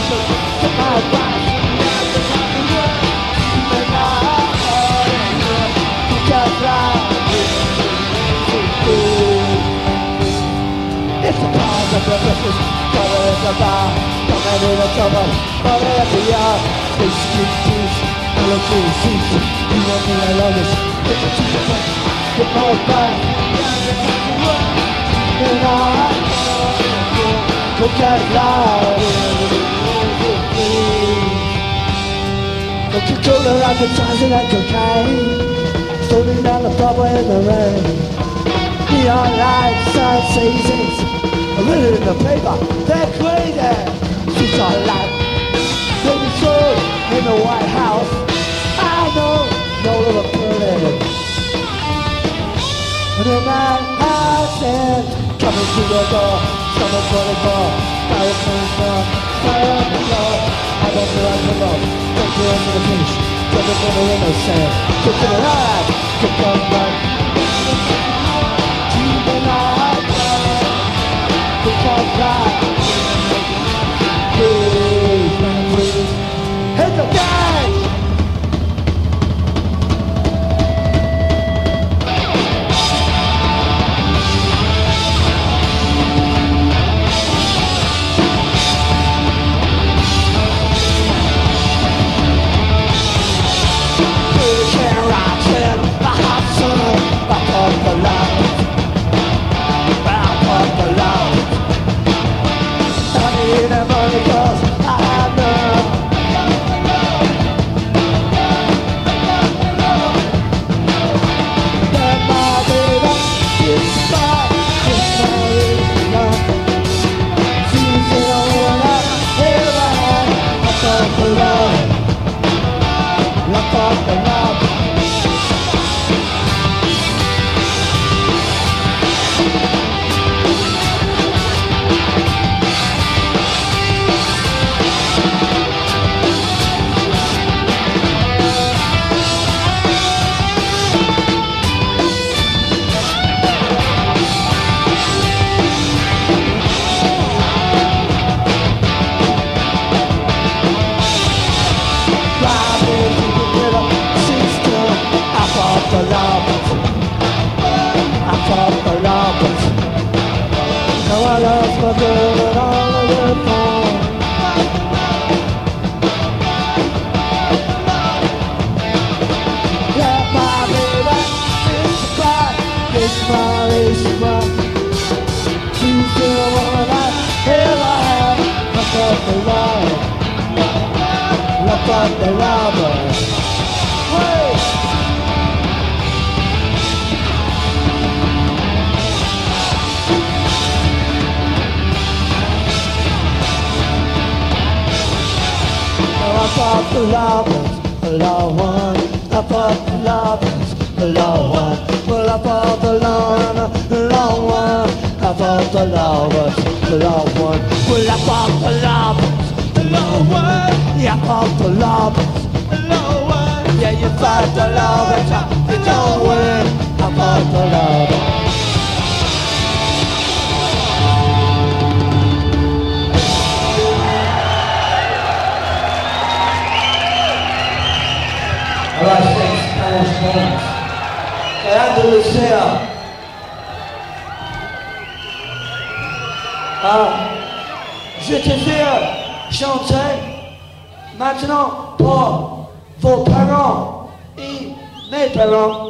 It's a cause of purposes, color is a bar, coming in a trouble, but every year, space street peace, military seats, you want me I love this, it's a cheap effect, get more back, and I look at life, Coca-Cola advertising and cocaine, floating down the Broadway in the rain. Neon lights, sun seasons, written in the paper, they're crazy. She's all like, baby soul in the White House. I know, no little pretty. And the night passing, coming to the door, summer 24, fire comes from, fire on the floor. I don't feel like the love, don't feel into the finish, jumping from the window, saying, get to the light, get come back. Hit the gang! Je te fais chanter maintenant pour vos parents et mes parents.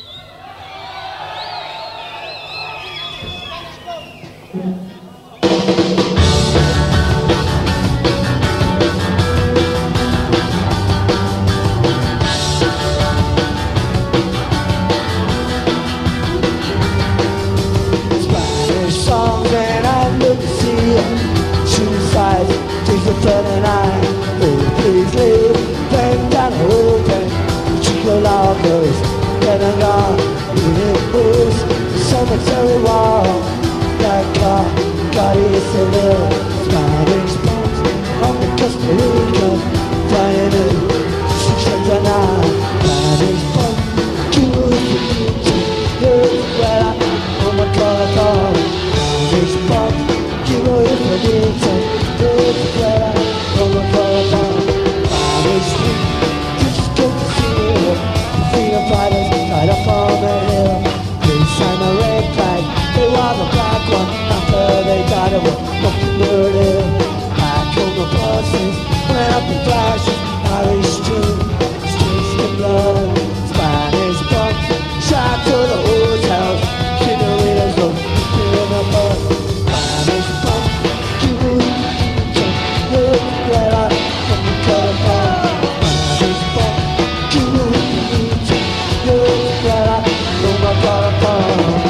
Cemetery wall, that car, God is a little Spanish bombs on the Costa Rica, flying in 609, Spanish bombs, Cuba, Venezuela, oh my God, Spanish bombs, Cuba, Venezuela, oh my Happy flashes, Irish tune, streets of blood, Spanish bumps, shot to the hotels, Kineritas look, in the mud, Spanish bumps, Cuban, look right up from the telephone, Spanish bumps, Cuban, look right up from the telephone.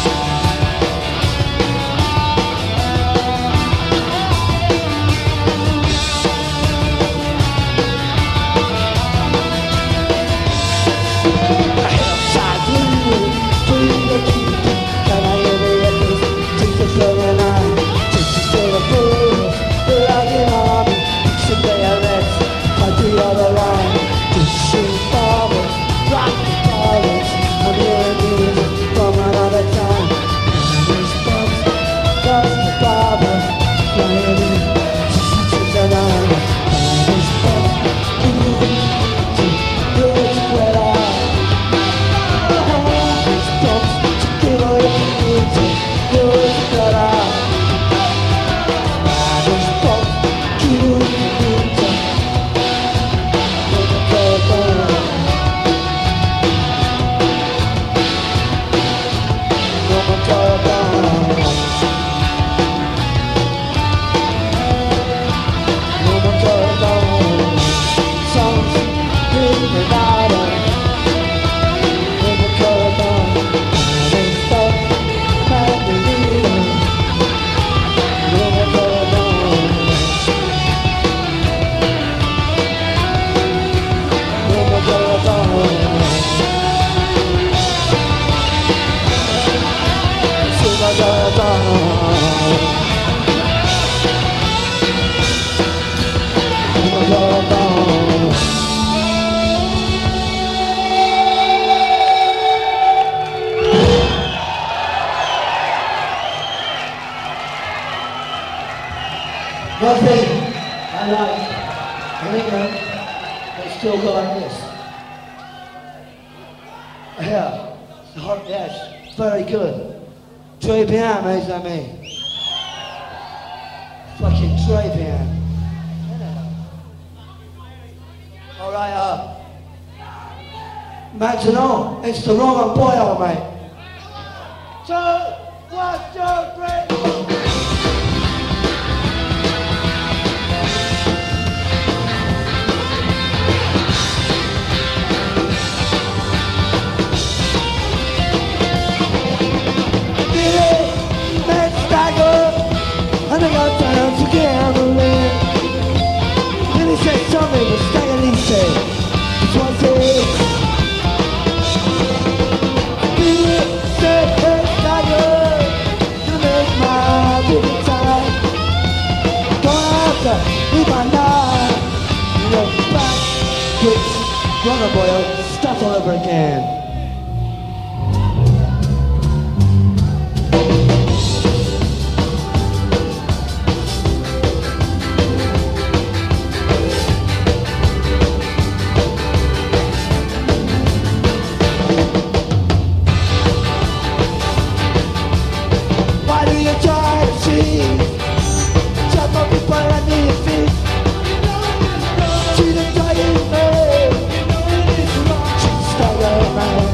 One thing I like in England, they still go like this. Yeah, yes, very good. Très bien, mes amis. Fucking très bien. Alright, maintenant, it's the wrong boy, mate. 2, 1, 2, 3. And I got down to gambling. Then he said something was staying, he said, it was it. He said, hey, Tiger, you make my big time. Going after me by night. You know, back, kicks, runner boy, start all over again. Man.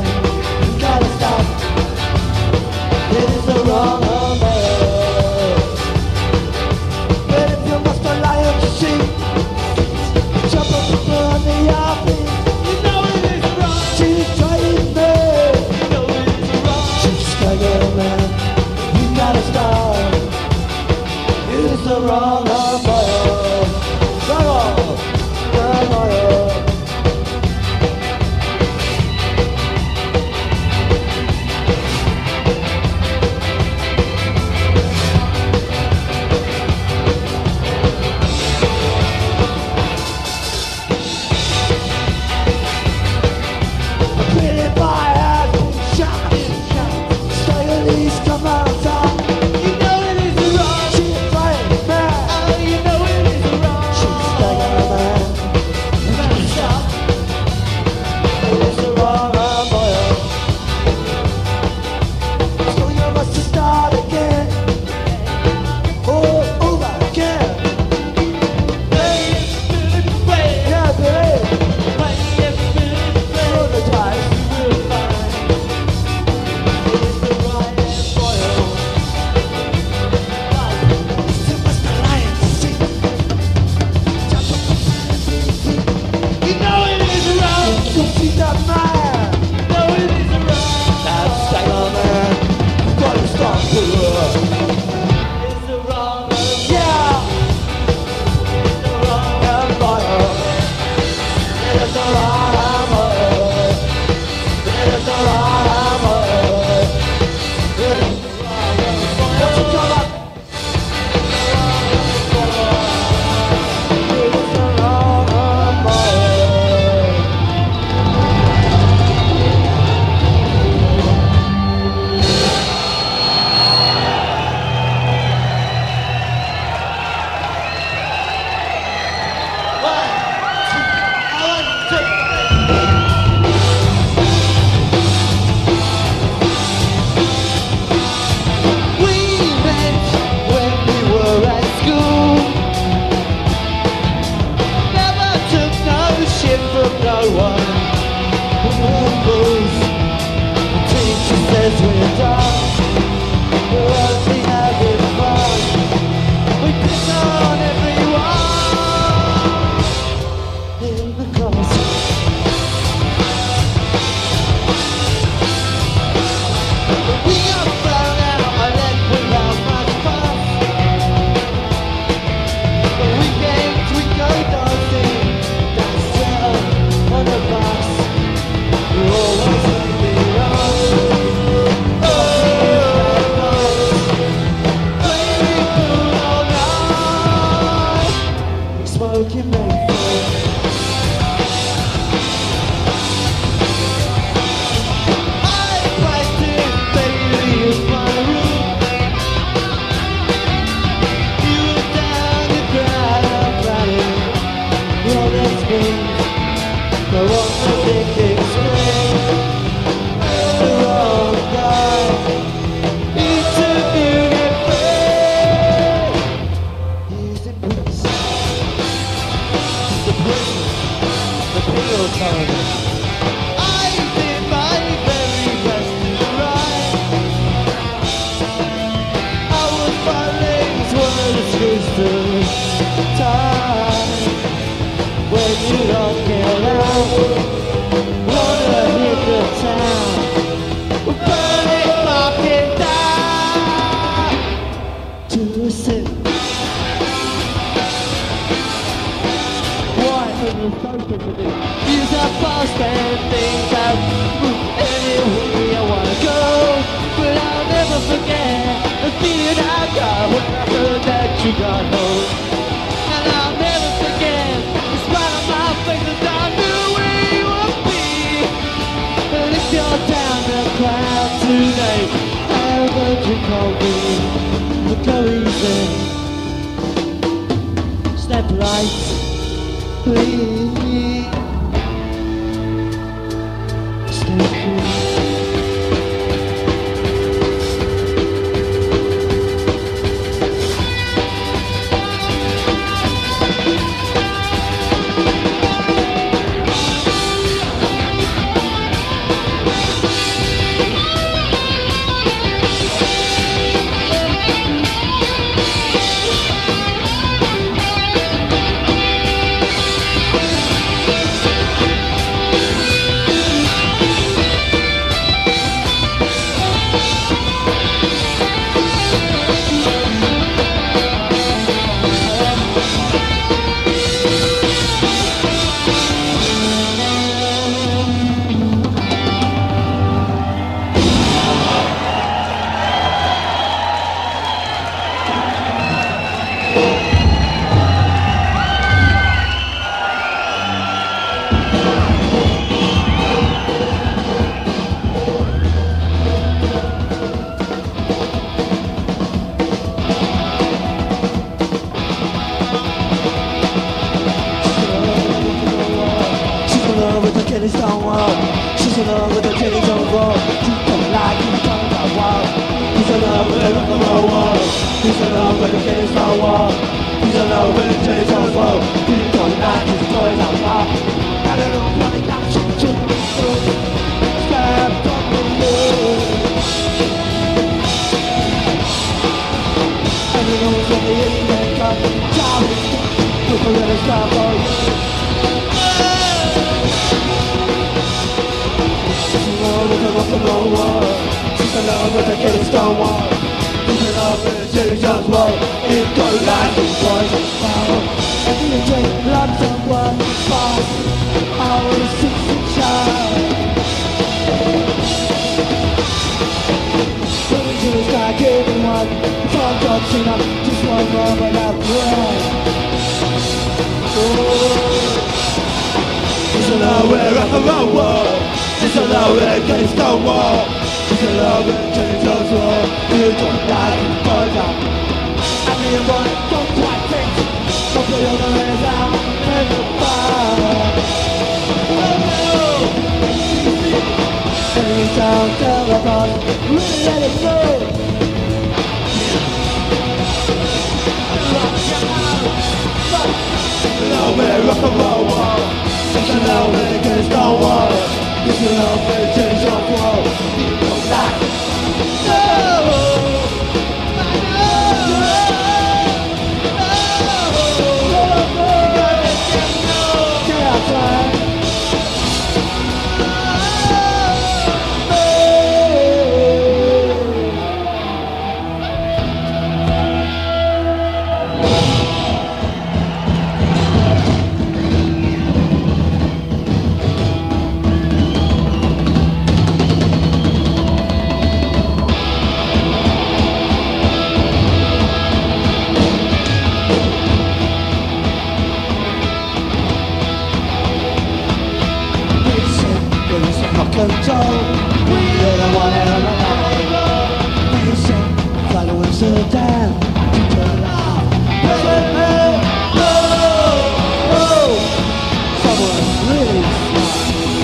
control. You're the one in my life. They say, following so down. Turn it off. Hey, hey, oh, oh. Someone really smart.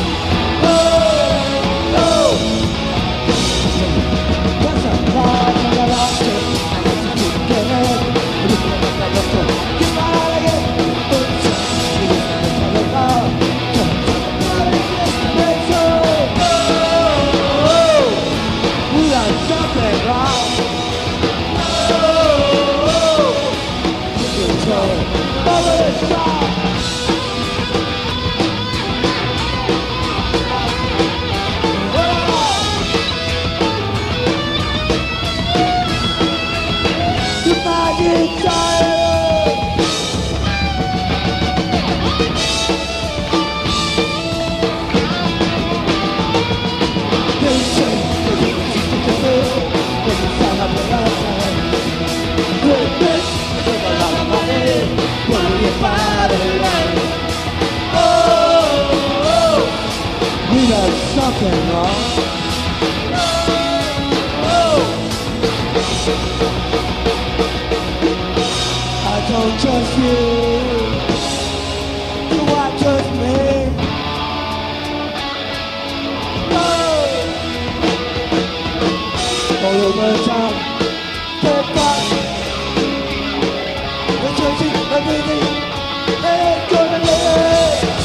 Oh, oh. What's up, God? I got lost it. I got to keep going. Get out of here. Something wrong. I don't trust you. Do I trust me? All over town, get back. We're changing everything. Ain't gonna get it.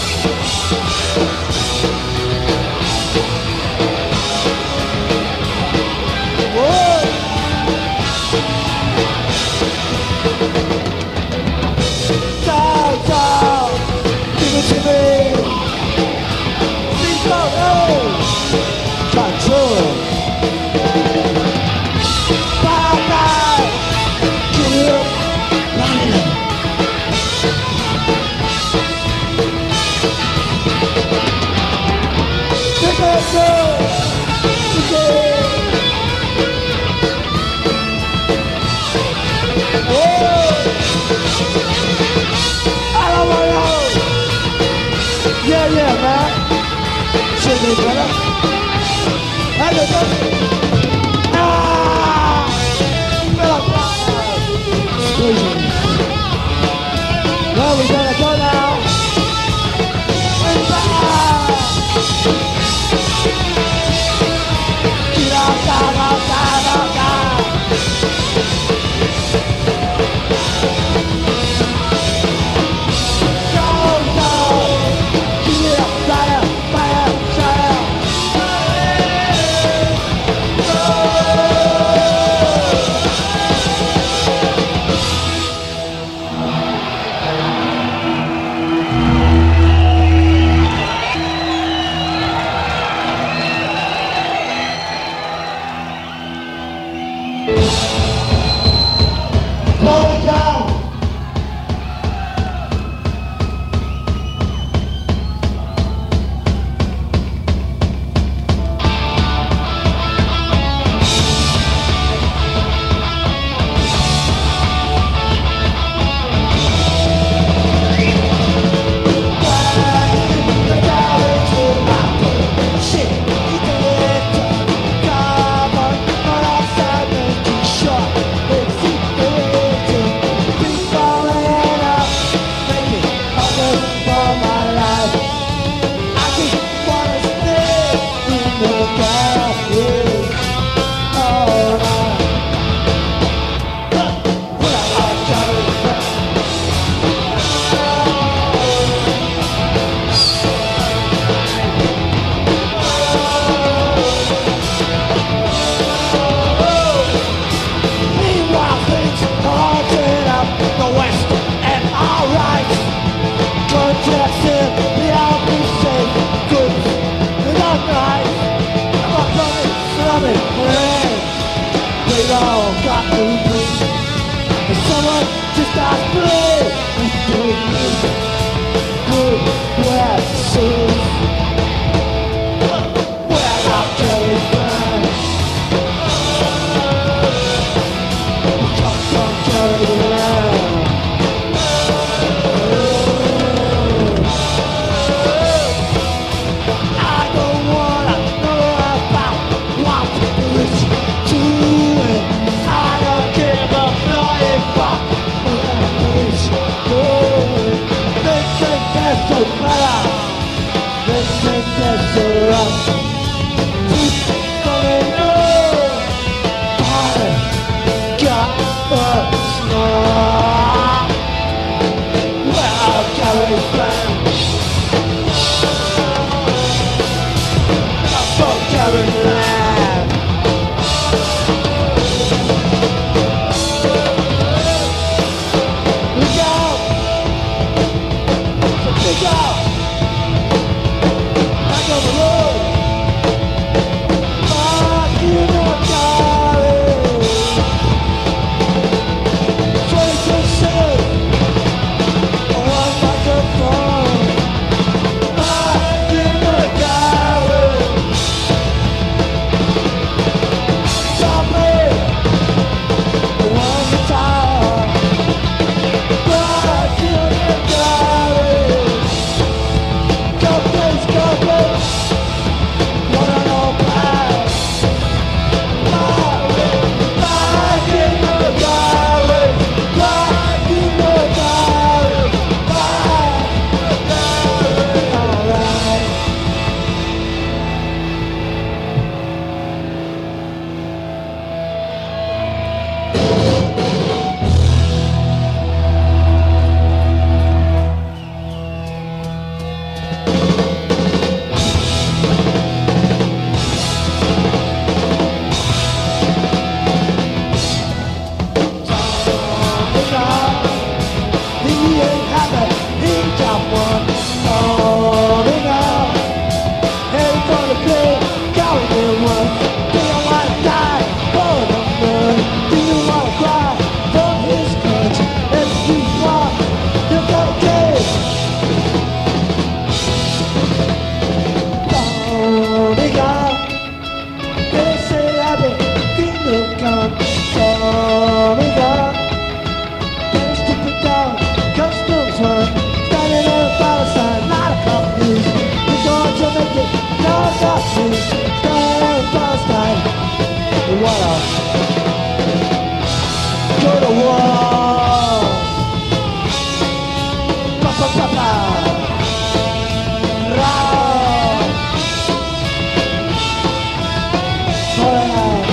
Yeah, yeah, man. Should be better. I just well, we gotta go now. so clever. This thing gets to us. Keep going on. Party got us now. Well, Gary Brown. For Gary Brown. Look out! Look out! Back on the road. Fuck you, no Gary. 22-7. One microphone. Fuck you, no Gary. Stop me. One guitar. Fuck you, no Gary. Go place, go place. One on all back. Fuck you, no Gary. Fuck you, no Gary. Fuck you, alright. He ain't happy, he got one. Holding up, heading for the big, going in one. Do you wanna die for the moon? Do you wanna cry for his goods? If you want, you gotta give. Holding up, they say happy, kingdom come. Holding up. There's to put down customs run. Standing on a Palestine, not a company. We're going to make it, no Nazis. Standing on a Palestine. What else? Go to war. Pa pa pa pa. Ra. Alright.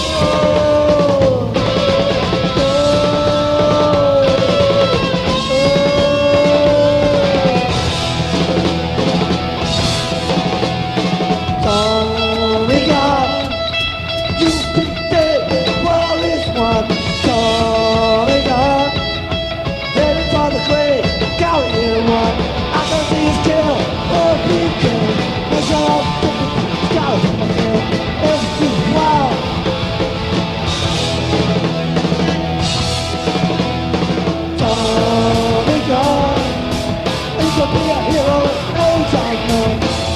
Sorry God, you picked it, world is one. Sorry God, headed for the grave, carrying one. I can see his tail, or he can. There's all different scars on my head. It's too wild. Sorry God, you could be a hero, no time, no.